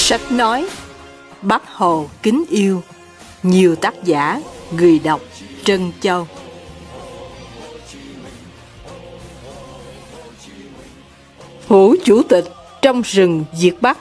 Sách nói Bác Hồ kính yêu. Nhiều tác giả, người đọc Trân Châu. Phủ chủ tịch trong rừng Việt Bắc.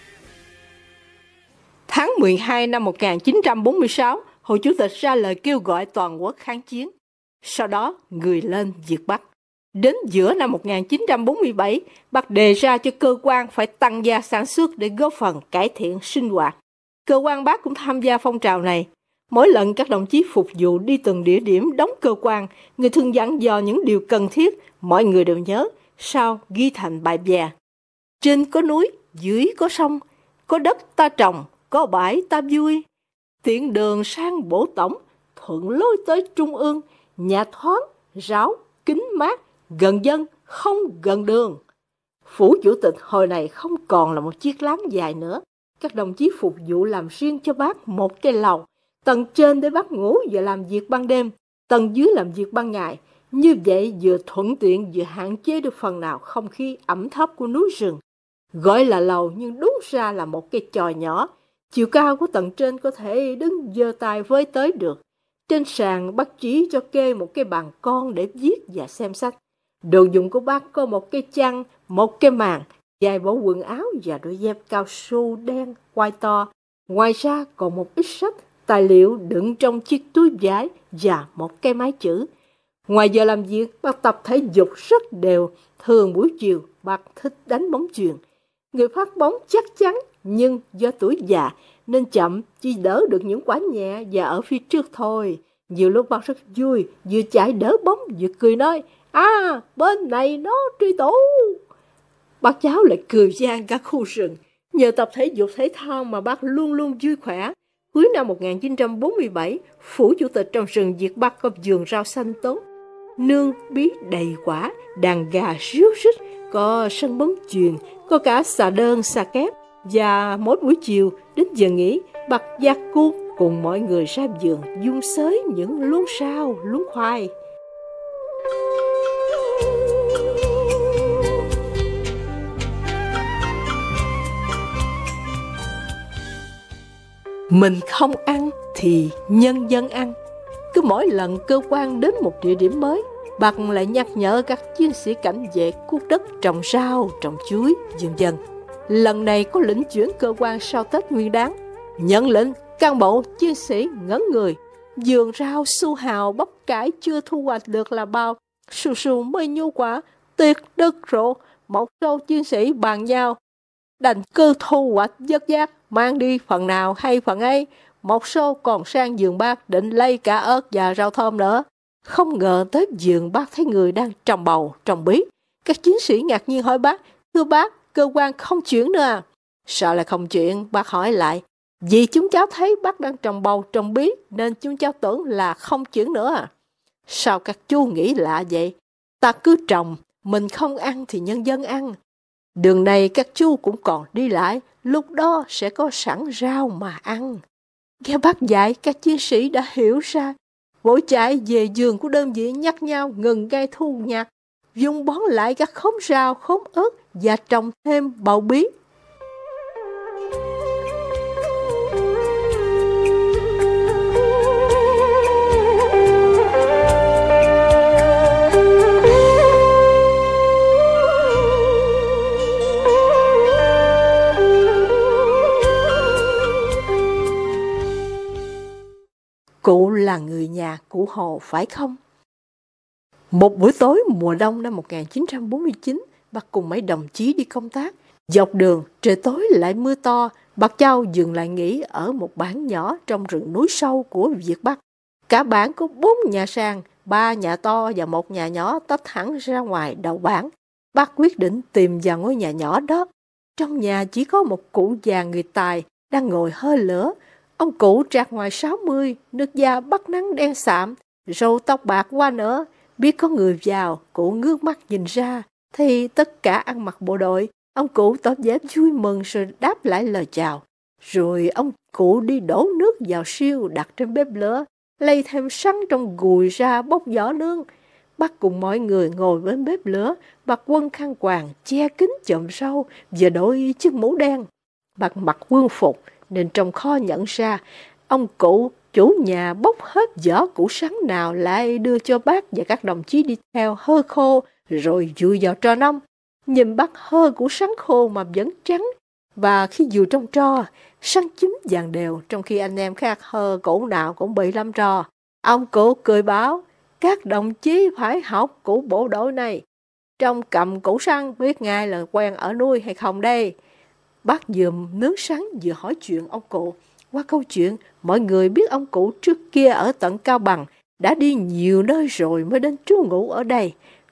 Tháng 12 năm 1946, Hồ Chủ tịch ra lời kêu gọi toàn quốc kháng chiến. Sau đó, người lên Việt Bắc. Đến giữa năm 1947, Bác đề ra cho cơ quan phải tăng gia sản xuất để góp phần cải thiện sinh hoạt. Cơ quan Bác cũng tham gia phong trào này. Mỗi lần các đồng chí phục vụ đi từng địa điểm đóng cơ quan, người thường dặn dò những điều cần thiết, mọi người đều nhớ, sau ghi thành bài vè. Trên có núi, dưới có sông, có đất ta trồng, có bãi ta vui. Tiện đường sang bổ tổng, thuận lối tới trung ương, nhà thoáng, ráo, kính mát, gần dân, không gần đường. Phủ chủ tịch hồi này không còn là một chiếc láng dài nữa. Các đồng chí phục vụ làm riêng cho Bác một cái lầu. Tầng trên để Bác ngủ và làm việc ban đêm, tầng dưới làm việc ban ngày. Như vậy vừa thuận tiện vừa hạn chế được phần nào không khí ẩm thấp của núi rừng. Gọi là lầu nhưng đúng ra là một cái chòi nhỏ. Chiều cao của tầng trên có thể đứng giơ tay với tới được. Trên sàn Bác chỉ cho kê một cái bàn con để viết và xem sách. Đồ dùng của Bác có một cái chăn, một cái màn, vài bộ quần áo và đôi dép cao su đen quai to. Ngoài ra còn một ít sách, tài liệu đựng trong chiếc túi vải và một cái máy chữ. Ngoài giờ làm việc, Bác tập thể dục rất đều. Thường buổi chiều, Bác thích đánh bóng chuyền. Người phát bóng chắc chắn, nhưng do tuổi già nên chậm, chỉ đỡ được những quả nhẹ và ở phía trước thôi. Nhiều lúc Bác rất vui, vừa chạy đỡ bóng vừa cười nói, bên này nó truy tủ. Bác cháu lại cười vang cả khu rừng. Nhờ tập thể dục thể thao mà Bác luôn luôn vui khỏe. Cuối năm 1947, phủ chủ tịch trong rừng Việt Bắc có vườn rau xanh tốt, nương bí đầy quả, đàn gà ríu rít, có sân bóng chuyền, có cả xà đơn, xà kép. Và mỗi buổi chiều đến giờ nghỉ, Bác dắt cuốc cùng mọi người ra vườn dung xới những luống rau, luống khoai. Mình không ăn thì nhân dân ăn. Cứ mỗi lần cơ quan đến một địa điểm mới, Bác lại nhắc nhở các chiến sĩ cảnh vệ cuốc đất trồng rau, trồng chuối, vân vân. Lần này có lệnh chuyển cơ quan sau Tết Nguyên Đán. Nhận lệnh, cán bộ chiến sĩ ngẩn người. Vườn rau su hào bắp cải chưa thu hoạch được là bao. Sù sù mới nhu quả, tiệt đất rộ. Một số chiến sĩ bàn nhau. Đành cứ thu hoạch vất vát, mang đi phần nào hay phần ấy. Một số còn sang vườn Bác định lấy cả ớt và rau thơm nữa. Không ngờ tới vườn Bác thấy người đang trồng bầu, trồng bí. Các chiến sĩ ngạc nhiên hỏi Bác, thưa Bác, cơ quan không chuyển nữa à? Sao lại không chuyển? Bác hỏi lại. Vì chúng cháu thấy Bác đang trồng bầu, trồng bí, nên chúng cháu tưởng là không chuyển nữa à? Sao các chú nghĩ lạ vậy? Ta cứ trồng, mình không ăn thì nhân dân ăn. Đường này các chú cũng còn đi lại, lúc đó sẽ có sẵn rau mà ăn. Nghe Bác dạy, các chiến sĩ đã hiểu ra. Vội chạy về vườn của đơn vị nhắc nhau ngừng gây thu nhặt, dùng bón lại các khóm rau, khóm ớt và trồng thêm bầu bí. Cụ là người nhà cụ Hồ phải không? Một buổi tối mùa đông năm 1949, Bác cùng mấy đồng chí đi công tác. Dọc đường, trời tối lại mưa to, Bác cháu dừng lại nghỉ ở một bản nhỏ trong rừng núi sâu của Việt Bắc. Cả bản có 4 nhà sàn, 3 nhà to và một nhà nhỏ tách hẳn ra ngoài đầu bản. Bác quyết định tìm vào ngôi nhà nhỏ đó. Trong nhà chỉ có một cụ già người Tài đang ngồi hơi lửa. Ông cụ trạc ngoài 60, nước da bắt nắng đen sạm, râu tóc bạc qua nữa. Biết có người vào, cụ ngước mắt nhìn ra, thì tất cả ăn mặc bộ đội. Ông cụ tỏ vẻ vui mừng rồi đáp lại lời chào. Rồi ông cụ đi đổ nước vào siêu đặt trên bếp lửa, lấy thêm sắn trong gùi ra bốc vỏ nương. Bác cùng mọi người ngồi bên bếp lửa, bạc quân khăn quàng che kín chòm rau và đội chiếc mũ đen. Bác mặc quân phục nên trong kho nhận ra, ông cụ chủ nhà bốc hết giỏ củ sắn nào lại đưa cho bác và các đồng chí đi theo hơ khô rồi vùi vào tro nông. Nhìn bác hơ củ sắn khô mà vẫn trắng, và khi vùi trong tro, sắn chín vàng đều, trong khi anh em khác hơ củ nào cũng bị lắm tro. Ông cụ cười bảo, các đồng chí phải học củ bộ đội này. Trong cầm củ sắn biết ngay là quen ở nuôi hay không đây. Bác vừa nướng sắn vừa hỏi chuyện ông cụ. Qua câu chuyện, mọi người biết ông cụ trước kia ở tận Cao Bằng, đã đi nhiều nơi rồi mới đến trú ngụ ở đây.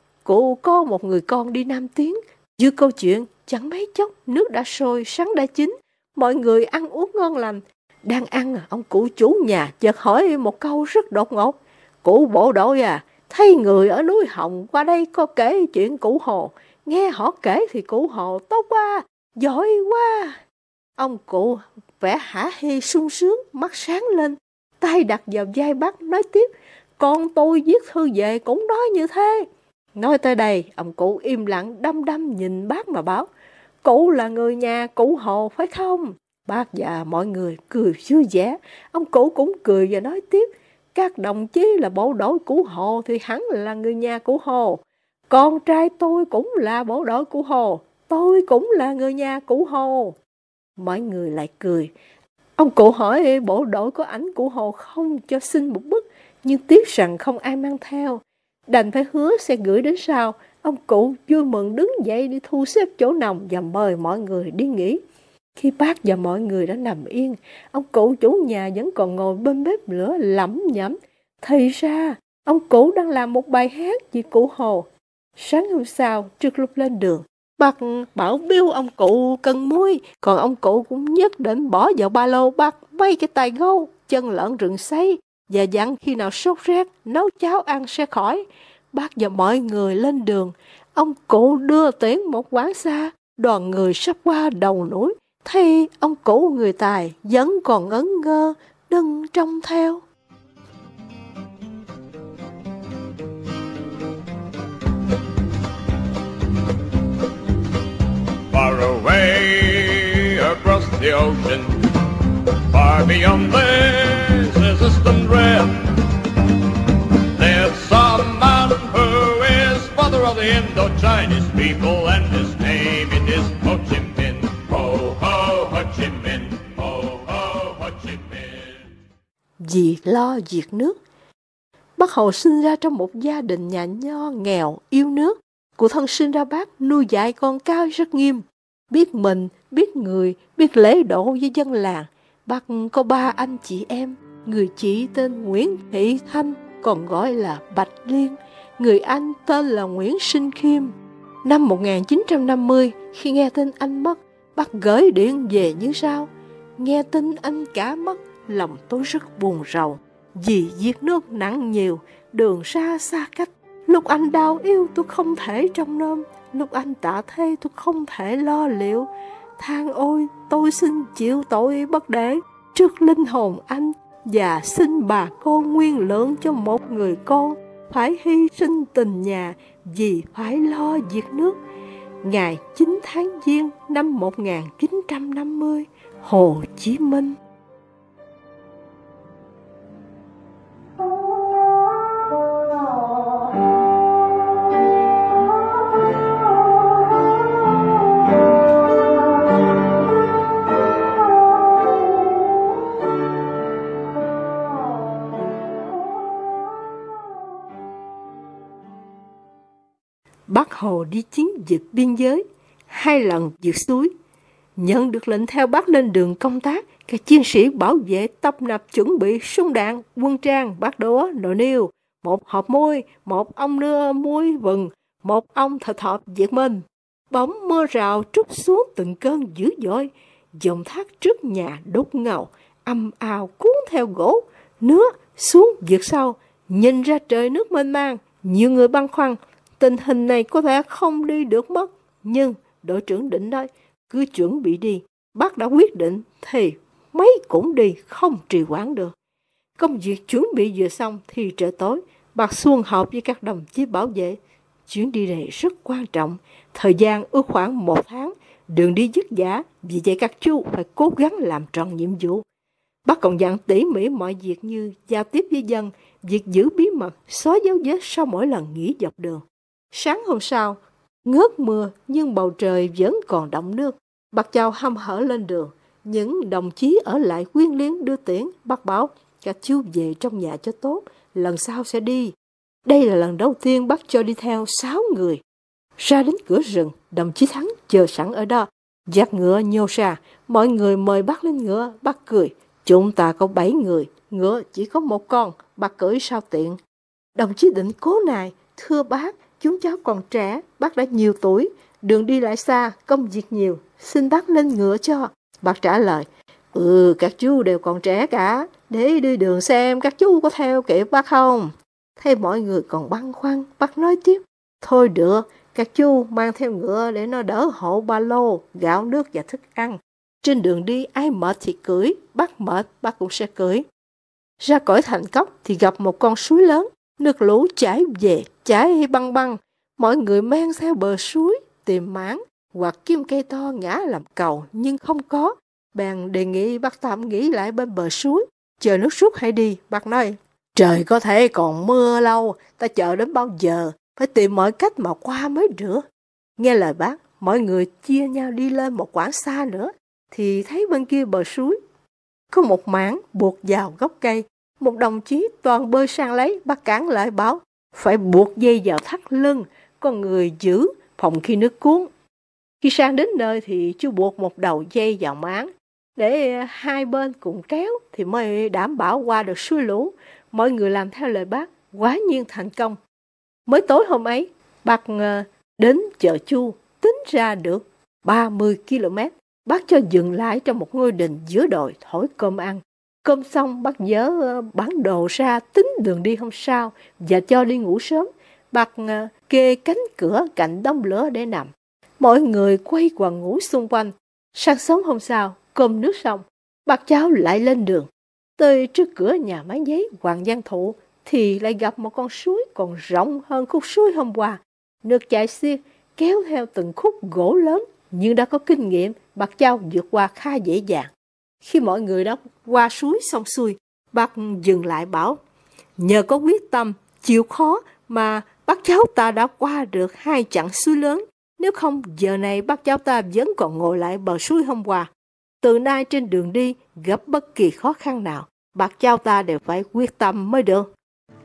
Cụ có một người con đi Nam Tiến. Như câu chuyện, chẳng mấy chốc nước đã sôi, sắn đã chín, mọi người ăn uống ngon lành. Đang ăn, ông cụ chủ nhà chợt hỏi một câu rất đột ngột. Cụ bộ đội à, thấy người ở núi Hồng qua đây có kể chuyện cụ Hồ. Nghe họ kể thì cụ Hồ tốt quá, giỏi quá. Ông cụ vẻ hả hê sung sướng, mắt sáng lên, tay đặt vào vai bác nói tiếp. Con tôi viết thư về cũng nói như thế. Nói tới đây, ông cụ im lặng đăm đăm nhìn bác mà bảo, cụ là người nhà cụ Hồ phải không? Bác và mọi người cười vui vẻ. Ông cụ cũng cười và nói tiếp, các đồng chí là bộ đội cụ Hồ thì hẳn là người nhà cụ Hồ. Con trai tôi cũng là bộ đội cụ Hồ, tôi cũng là người nhà cụ Hồ. Mọi người lại cười. Ông cụ hỏi bộ đội có ảnh cụ Hồ không cho xin một bức, nhưng tiếc rằng không ai mang theo. Đành phải hứa sẽ gửi đến sau. Ông cụ vui mừng đứng dậy đi thu xếp chỗ nằm và mời mọi người đi nghỉ. Khi bác và mọi người đã nằm yên, ông cụ chủ nhà vẫn còn ngồi bên bếp lửa lẩm nhẩm. Thì ra, ông cụ đang làm một bài hát về cụ Hồ. Sáng hôm sau, trước lúc lên đường, bác bảo biếu ông cụ cân muối, còn ông cụ cũng nhất định bỏ vào ba lô bác mấy cái tài gâu, chân lợn rừng sấy, và dặn khi nào sốt rét, nấu cháo ăn sẽ khỏi. Bác và mọi người lên đường, ông cụ đưa tiễn một quán xa, đoàn người sắp qua đầu núi, thì ông cụ người Tài vẫn còn ngẩn ngơ, đứng trông theo. Far away across the ocean, far beyond this distant rim, there's some man who is father of the Indo-Chinese people, and his name it is Ho Chi Minh. Ho ho Ho Chi Minh, ho ho Ho Chi Minh. Vì lo việc nước, bác Hồ sinh ra trong một gia đình nhà nho nghèo yêu nước. Cụ thân sinh ra bác nuôi dạy con cái rất nghiêm, biết mình, biết người, biết lễ độ với dân làng. Bác có 3 anh chị em, người chị tên Nguyễn Thị Thanh, còn gọi là Bạch Liên, người anh tên là Nguyễn Sinh Khiêm. Năm 1950, khi nghe tin anh mất, bác gửi điện về như sau. Nghe tin anh cả mất, lòng tôi rất buồn rầu, vì việc nước nặng nhiều, đường xa xa cách. Lúc anh đau yêu tôi không thể trông nom, lúc anh tạ thê tôi không thể lo liệu. Than ôi, tôi xin chịu tội bất để trước linh hồn anh, và xin bà con nguyên lượng cho một người con phải hy sinh tình nhà vì phải lo việc nước. Ngày 9 tháng Giêng năm 1950, Hồ Chí Minh. Bác Hồ đi chiến dịch biên giới, 2 lần vượt suối. Nhận được lệnh theo bác lên đường công tác, các chiến sĩ bảo vệ tập nập chuẩn bị súng đạn, quân trang, bát đũa, nồi niêu, 1 hộp muối, 1 ong nưa muối vừng, 1 ong thịt hộp Việt Minh. Bỗng mưa rào trút xuống từng cơn dữ dội, dòng thác trước nhà đốt ngầu, ầm ào cuốn theo gỗ, nước xuống vượt sâu, nhìn ra trời nước mênh mang. Nhiều người băn khoăn, tình hình này có thể không đi được mất, nhưng đội trưởng Định nói, cứ chuẩn bị đi. Bác đã quyết định thì mấy cũng đi, không trì hoãn được. Công việc chuẩn bị vừa xong thì trời tối, bác xuân họp với các đồng chí bảo vệ. Chuyến đi này rất quan trọng, thời gian ước khoảng 1 tháng, đường đi vất vả, vì vậy các chú phải cố gắng làm tròn nhiệm vụ. Bác còn dặn tỉ mỉ mọi việc như giao tiếp với dân, việc giữ bí mật, xóa dấu vết sau mỗi lần nghỉ dọc đường. Sáng hôm sau, ngớt mưa nhưng bầu trời vẫn còn đọng nước. Bác Châu hăm hở lên đường. Những đồng chí ở lại quyến liếng đưa tiễn. Bác bảo các chú về trong nhà cho tốt, lần sau sẽ đi. Đây là lần đầu tiên bác cho đi theo 6 người. Ra đến cửa rừng, đồng chí Thắng chờ sẵn ở đó. Dắt ngựa nhô ra, mọi người mời bác lên ngựa. Bác cười, chúng ta có 7 người, ngựa chỉ có 1 con, bác cưỡi sao tiện. Đồng chí Định cố nài, thưa bác, chúng cháu còn trẻ, bác đã nhiều tuổi, đường đi lại xa, công việc nhiều, xin bác lên ngựa cho. Bác trả lời, các chú đều còn trẻ cả, để đi đường xem các chú có theo kịp bác không. Thấy mọi người còn băn khoăn, bác nói tiếp, thôi được, các chú mang theo ngựa để nó đỡ hộ ba lô, gạo nước và thức ăn. Trên đường đi ai mệt thì cưỡi, bác mệt bác cũng sẽ cưỡi. Ra khỏi thành cốc thì gặp một con suối lớn, nước lũ chảy về, chảy băng băng. Mọi người men theo bờ suối, tìm máng hoặc kiếm cây to ngã làm cầu nhưng không có. Bèn đề nghị bác tạm nghỉ lại bên bờ suối, chờ nước rút hãy đi. Bác nói, trời có thể còn mưa lâu, ta chờ đến bao giờ, phải tìm mọi cách mà qua mới được. Nghe lời bác, mọi người chia nhau đi lên một quãng xa nữa, thì thấy bên kia bờ suối có một mảng buộc vào gốc cây. Một đồng chí toàn bơi sang lấy, bác cản lại bảo, phải buộc dây vào thắt lưng, con người giữ, phòng khi nước cuốn. Khi sang đến nơi thì chú buộc một đầu dây vào máng, để hai bên cùng kéo thì mới đảm bảo qua được suối lũ. Mọi người làm theo lời bác, quả nhiên thành công. Mới tối hôm ấy, bác đến chợ Chu, tính ra được 30 km. Bác cho dừng lại trong một ngôi đình giữa đồi thổi cơm ăn. Cơm xong bác dỡ bản đồ ra tính đường đi hôm sau và cho đi ngủ sớm. Bác kê cánh cửa cạnh đống lửa để nằm. Mọi người quay quần ngủ xung quanh. Sáng sớm hôm sau, cơm nước xong, bác cháu lại lên đường. Tới trước cửa nhà máy giấy Hoàng Văn Thụ thì lại gặp một con suối còn rộng hơn khúc suối hôm qua. Nước chảy xiết, kéo theo từng khúc gỗ lớn, nhưng đã có kinh nghiệm, bác cháu vượt qua khá dễ dàng. Khi mọi người đã qua suối xong xuôi, bác dừng lại bảo, nhờ có quyết tâm, chịu khó mà bác cháu ta đã qua được 2 chặng suối lớn. Nếu không, giờ này bác cháu ta vẫn còn ngồi lại bờ suối hôm qua. Từ nay trên đường đi, gặp bất kỳ khó khăn nào, bác cháu ta đều phải quyết tâm mới được.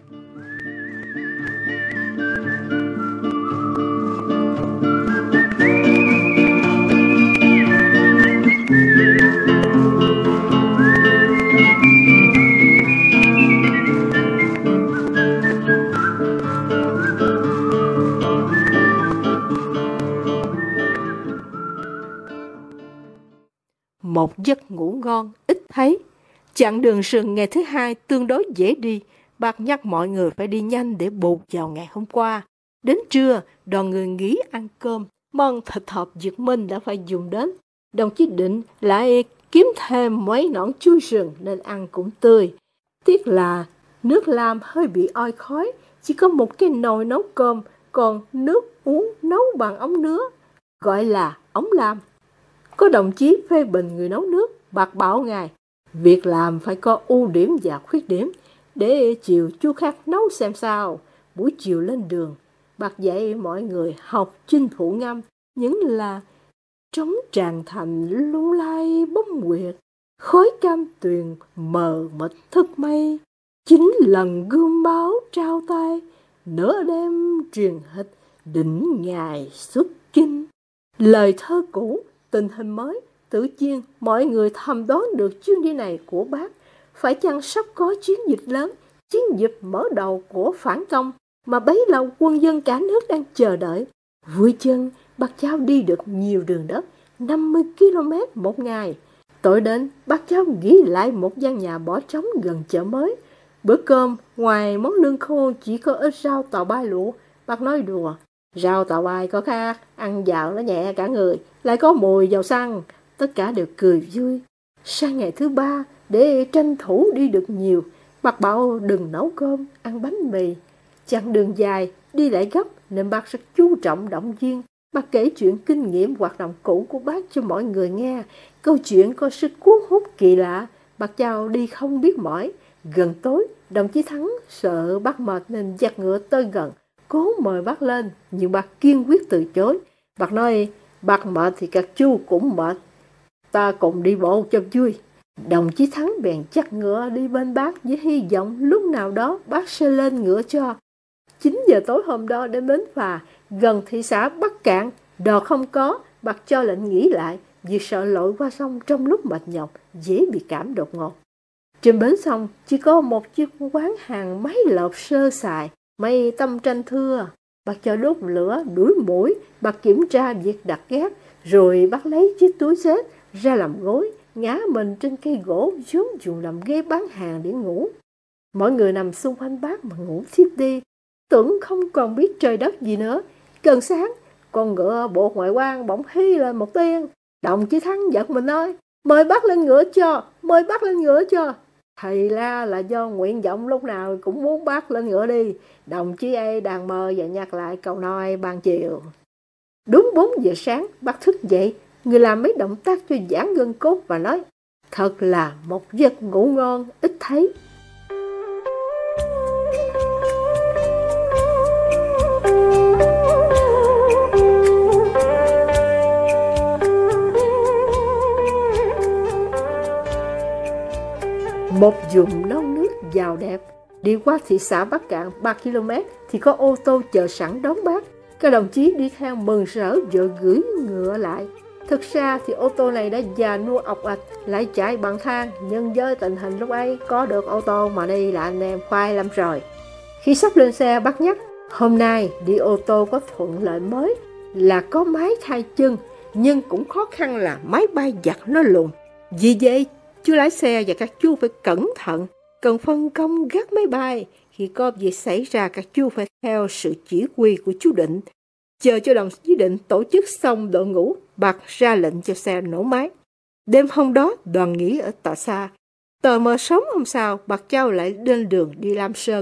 Một giấc ngủ ngon, ít thấy. Chặng đường rừng ngày thứ 2 tương đối dễ đi. Bác nhắc mọi người phải đi nhanh để bù vào ngày hôm qua. Đến trưa, đoàn người nghỉ ăn cơm. Món thịt hộp Việt Minh đã phải dùng đến. Đồng chí Định lại kiếm thêm mấy nõn chuối rừng nên ăn cũng tươi. Tiếc là nước làm hơi bị oi khói. Chỉ có một cái nồi nấu cơm, còn nước uống nấu bằng ống nứa, gọi là ống lam. Có đồng chí phê bình người nấu nước, bác bảo ngài, việc làm phải có ưu điểm và khuyết điểm, để chiều chú khác nấu xem sao. Buổi chiều lên đường, bác dạy mọi người học chinh phụ ngâm, những là trống tràn thành lung lay bóng nguyệt, khói cam tuyền mờ mịt thức mây, 9 lần gươm báo trao tay, nửa đêm truyền hịch đỉnh ngài xuất chinh. Lời thơ cũ, tình hình mới, tự nhiên mọi người thầm đoán được chuyến đi này của bác phải chăng sắp có chiến dịch lớn, chiến dịch mở đầu của phản công mà bấy lâu quân dân cả nước đang chờ đợi. Vui chân, bác cháu đi được nhiều đường đất, 50 km một ngày. Tối đến, bác cháu nghỉ lại một gian nhà bỏ trống gần chợ mới. Bữa cơm, ngoài món lương khô chỉ có ít rau tàu bay luộc. Bác nói đùa, rau tàu bay có khác, ăn vào nó nhẹ cả người, lại có mùi dầu xăng. Tất cả đều cười vui. Sang ngày thứ 3, để tranh thủ đi được nhiều, bác bảo đừng nấu cơm, ăn bánh mì. Chặng đường dài, đi lại gấp nên bác rất chú trọng động viên Bác kể chuyện kinh nghiệm hoạt động cũ của bác cho mọi người nghe. Câu chuyện có sức cuốn hút kỳ lạ. Bác Châu đi không biết mỏi. Gần tối, đồng chí Thắng sợ bác mệt nên dắt ngựa tới gần, cố mời bác lên, nhưng bác kiên quyết từ chối. Bác nói, bác mệt thì các chú cũng mệt, ta cùng đi bộ cho vui. Đồng chí Thắng bèn dắt ngựa đi bên bác với hy vọng lúc nào đó bác sẽ lên ngựa cho. 9 giờ tối hôm đó đến bến phà gần thị xã Bắc Cạn, đò không có, bác cho lệnh nghỉ lại vì sợ lội qua sông trong lúc mệt nhọc dễ bị cảm đột ngột. Trên bến sông chỉ có một chiếc quán hàng máy lợp sơ sài, mây tăm tranh thưa. Bác cho đốt lửa đuổi muỗi, bác kiểm tra việc đặt gác, rồi bác lấy chiếc túi xếp ra làm gối, ngã mình trên cây gỗ vốn dùng làm ghế bán hàng để ngủ. Mọi người nằm xung quanh bác mà ngủ thiếp đi, tưởng không còn biết trời đất gì nữa. Gần sáng, con ngựa bộ ngoại quan bỗng hí lên một tiếng. Đồng chí Thắng giật mình nói, mời bác lên ngựa cho, mời bác lên ngựa cho. Thầy la là do nguyện vọng lúc nào cũng muốn bác lên ngựa đi. Đồng chí ấy đang mơ và nhắc lại câu nói ban chiều. Đúng 4 giờ sáng, bác thức dậy, người làm mấy động tác cho giãn gân cốt và nói, thật là một giấc ngủ ngon ít thấy. Một vùng non nước giàu đẹp, đi qua thị xã Bắc Cạn 3 km thì có ô tô chờ sẵn đón bác. Các đồng chí đi theo mừng rỡ vội gửi ngựa lại. Thực ra thì ô tô này đã già nua ọc ạch, lại chạy bằng than, nhưng với tình hình lúc ấy có được ô tô mà đi là anh em khoái lắm rồi. Khi sắp lên xe bác nhắc, hôm nay đi ô tô có thuận lợi mới là có máy thay chân, nhưng cũng khó khăn là máy bay giặt nó lùn. Vì vậy, chú lái xe và các chú phải cẩn thận, cần phân công gác máy bay. Khi có việc xảy ra, các chú phải theo sự chỉ huy của chú Định. Chờ cho đồng chí Định tổ chức xong đội ngũ, bác ra lệnh cho xe nổ máy. Đêm hôm đó, đoàn nghỉ ở tọa xa. Tờ mờ sớm hôm sau, bác Châu lại lên đường đi Lam Sơn.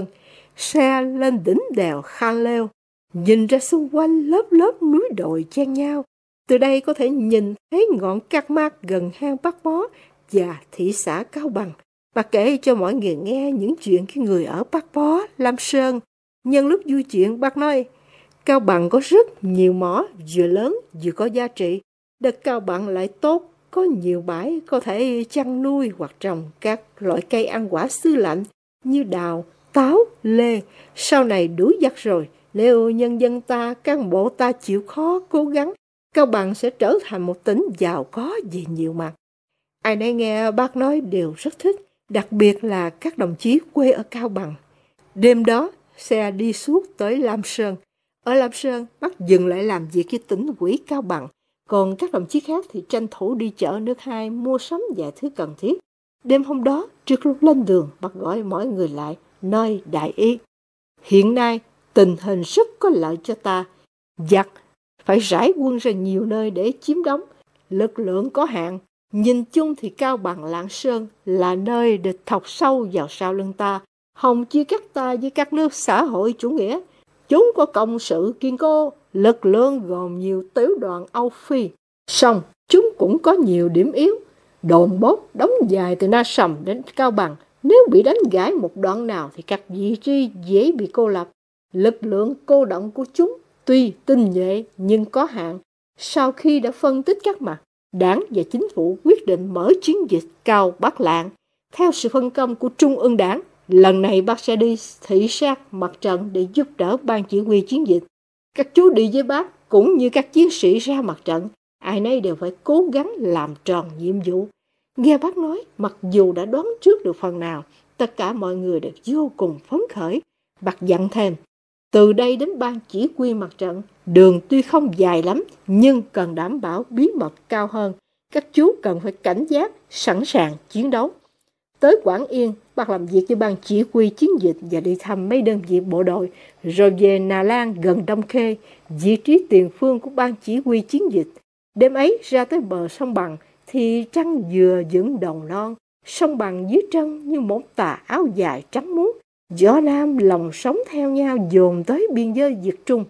Xe lên đỉnh đèo Khan Leo, nhìn ra xung quanh lớp lớp núi đồi chen nhau. Từ đây có thể nhìn thấy ngọn Cát Mát gần hang Bắc Bó và thị xã Cao Bằng. Bà kể cho mọi người nghe những chuyện cái người ở Bắc Bó, Lam Sơn. Nhân lúc vui chuyện, bác nói, Cao Bằng có rất nhiều mỏ, vừa lớn vừa có giá trị. Đất Cao Bằng lại tốt, có nhiều bãi có thể chăn nuôi hoặc trồng các loại cây ăn quả xứ lạnh như đào, táo, lê. Sau này đuổi giặc rồi, nếu nhân dân ta, cán bộ ta chịu khó, cố gắng, Cao Bằng sẽ trở thành một tỉnh giàu có về nhiều mặt. Ai nấy nghe bác nói đều rất thích, đặc biệt là các đồng chí quê ở Cao Bằng. Đêm đó, xe đi suốt tới Lam Sơn. Ở Lam Sơn, bác dừng lại làm việc với tỉnh ủy Cao Bằng. Còn các đồng chí khác thì tranh thủ đi chợ nước hai mua sắm vài thứ cần thiết. Đêm hôm đó, trước lúc lên đường, bác gọi mọi người lại, nói đại ý. Hiện nay, tình hình rất có lợi cho ta. Giặc phải rải quân ra nhiều nơi để chiếm đóng. Lực lượng có hạn. Nhìn chung thì Cao Bằng, Lạng Sơn là nơi địch thọc sâu vào sau lưng ta, hòng chia cắt ta với các nước xã hội chủ nghĩa. Chúng có công sự kiên cố, lực lượng gồm nhiều tiểu đoàn Âu Phi. Song chúng cũng có nhiều điểm yếu. Đồn bốt đóng dài từ Na Sầm đến Cao Bằng. Nếu bị đánh gãy một đoạn nào thì các vị trí dễ bị cô lập. Lực lượng cô động của chúng tuy tinh nhuệ nhưng có hạn. Sau khi đã phân tích các mặt, Đảng và Chính phủ quyết định mở chiến dịch Cao Bắc Lạng. Theo sự phân công của Trung ương Đảng, lần này bác sẽ đi thị sát mặt trận để giúp đỡ ban chỉ huy chiến dịch. Các chú đi với bác cũng như các chiến sĩ ra mặt trận, ai nấy đều phải cố gắng làm tròn nhiệm vụ. Nghe bác nói, mặc dù đã đoán trước được phần nào, tất cả mọi người đều vô cùng phấn khởi. Bác dặn thêm, từ đây đến ban chỉ huy mặt trận, đường tuy không dài lắm, nhưng cần đảm bảo bí mật cao hơn. Các chú cần phải cảnh giác, sẵn sàng chiến đấu. Tới Quảng Yên, bác làm việc với ban chỉ huy chiến dịch và đi thăm mấy đơn vị bộ đội, rồi về Nà Lan gần Đông Khê, vị trí tiền phương của ban chỉ huy chiến dịch. Đêm ấy ra tới bờ sông Bằng, thì trăng vừa dựng đầu non, sông Bằng dưới chân như một tà áo dài trắng muốt. Gió Nam lòng sóng theo nhau dồn tới biên giới Việt Trung.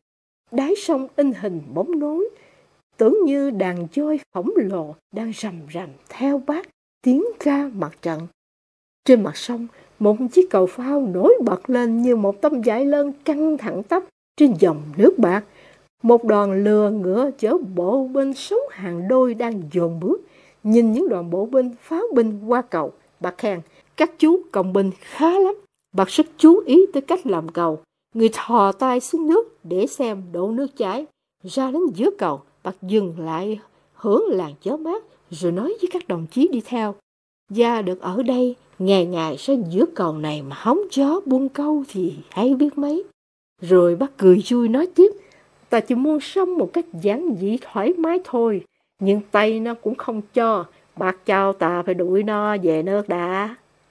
Đáy sông in hình bóng nối, tưởng như đàn voi khổng lồ đang rầm rầm theo bác tiếng ca mặt trận. Trên mặt sông, một chiếc cầu phao nổi bật lên như một tấm vải lớn căng thẳng tắp trên dòng nước bạc. Một đoàn lừa ngựa chở bộ binh sống hàng đôi đang dồn bước. Nhìn những đoàn bộ binh, pháo binh qua cầu, bác khen, các chú cộng binh khá lắm. Bác rất chú ý tới cách làm cầu. Người thò tay xuống nước để xem độ nước chảy. Ra đến giữa cầu, bác dừng lại hưởng làn gió mát rồi nói với các đồng chí đi theo. Và được ở đây, ngày ngày ra giữa cầu này mà hóng gió buông câu thì hay biết mấy. Rồi bác cười vui nói tiếp, ta chỉ muốn sống một cách giản dị thoải mái thôi, nhưng tay nó cũng không cho, bác chào ta phải đuổi nó về nước đã.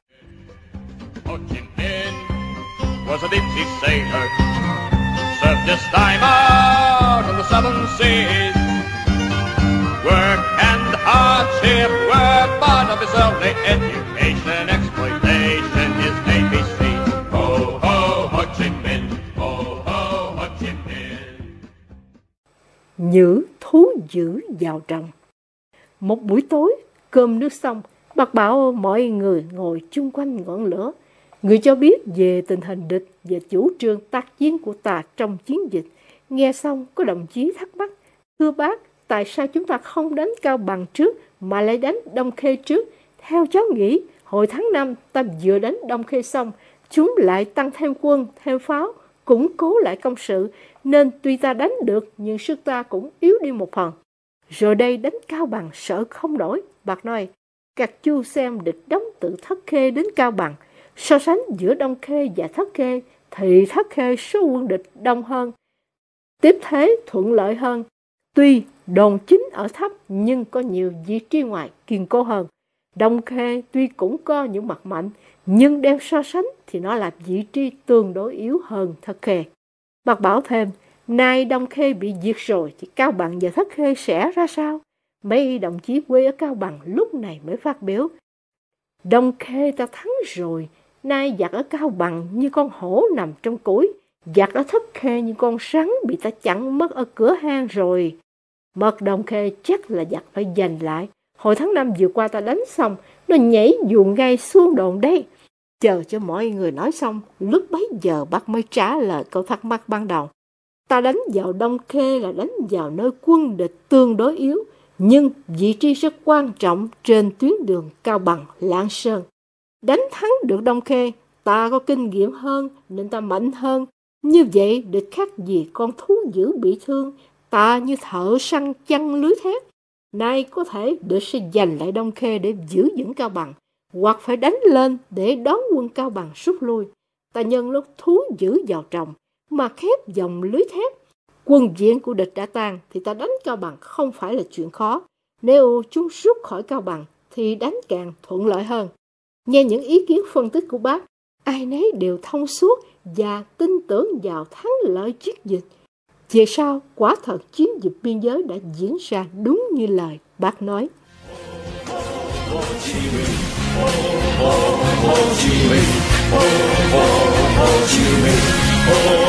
Ho Chi Minh was a deep sea sailor, served his time out on the seven seas. Work and hardship were part of his early education, exploitation his ABC. Ho, ho, Ho Chi Minh, ho, ho, Ho Chi Minh. Nhữ thú dữ vào trong. Một buổi tối, cơm nước xong, bác bảo mọi người ngồi chung quanh ngọn lửa. Người cho biết về tình hình địch và chủ trương tác chiến của ta trong chiến dịch. Nghe xong, có đồng chí thắc mắc, thưa bác, tại sao chúng ta không đánh Cao Bằng trước mà lại đánh Đông Khê trước? Theo cháu nghĩ, hồi tháng 5 ta vừa đánh Đông Khê xong, chúng lại tăng thêm quân, thêm pháo, củng cố lại công sự, nên tuy ta đánh được nhưng sức ta cũng yếu đi một phần. Rồi đây đánh Cao Bằng sợ không nổi, bác nói, các chú xem địch đóng từ Thất Khê đến Cao Bằng, so sánh giữa Đông Khê và Thất Khê thì Thất Khê số quân địch đông hơn, tiếp thế thuận lợi hơn. Tuy đồn chính ở thấp nhưng có nhiều vị trí ngoài kiên cố hơn. Đông Khê tuy cũng có những mặt mạnh nhưng đem so sánh thì nó là vị trí tương đối yếu hơn Thất Khê. Bác bảo thêm, nay Đông Khê bị diệt rồi thì Cao Bằng và Thất Khê sẽ ra sao? Mấy đồng chí quê ở Cao Bằng lúc này mới phát biểu. Đông Khê ta thắng rồi, nay giặc ở Cao Bằng như con hổ nằm trong củi, giặc ở Thất Khê như con rắn bị ta chặn mất ở cửa hang rồi. Mật Đông Khê chắc là giặc phải giành lại. Hồi tháng 5 vừa qua ta đánh xong, nó nhảy dù ngay xuống đồn đây. Chờ cho mọi người nói xong, lúc bấy giờ bác mới trả lời câu thắc mắc ban đầu. Ta đánh vào Đông Khê là đánh vào nơi quân địch tương đối yếu, nhưng vị trí rất quan trọng trên tuyến đường Cao Bằng, Lạng Sơn. Đánh thắng được Đông Khê, ta có kinh nghiệm hơn nên ta mạnh hơn. Như vậy địch khác gì con thú dữ bị thương, ta như thợ săn chăn lưới thép. Nay có thể địch sẽ giành lại Đông Khê để giữ vững Cao Bằng, hoặc phải đánh lên để đón quân Cao Bằng rút lui. Ta nhân lúc thú dữ vào trồng mà khép dòng lưới thép. Quân viện của địch đã tan thì ta đánh Cao Bằng không phải là chuyện khó. Nếu chúng rút khỏi Cao Bằng thì đánh càng thuận lợi hơn. Nghe những ý kiến phân tích của bác, ai nấy đều thông suốt và tin tưởng vào thắng lợi chiến dịch. Về sau, quả thật chiến dịch biên giới đã diễn ra đúng như lời bác nói. Ho Chi Minh, ho, ho, Ho Chi Minh, ho, ho, Ho Chi Minh, ho.